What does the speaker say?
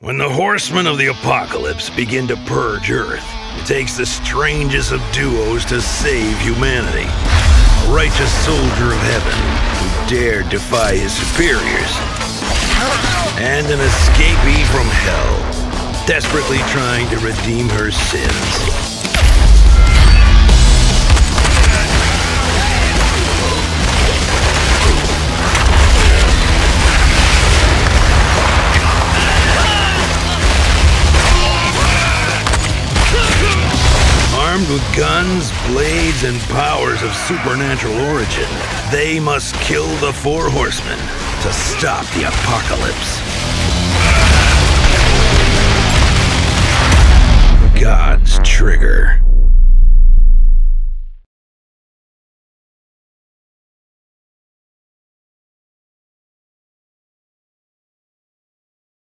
When the horsemen of the apocalypse begin to purge Earth, it takes the strangest of duos to save humanity. A righteous soldier of heaven who dared defy his superiors, and an escapee from hell, desperately trying to redeem her sins. Armed with guns, blades, and powers of supernatural origin, they must kill the Four Horsemen to stop the apocalypse. God's Trigger.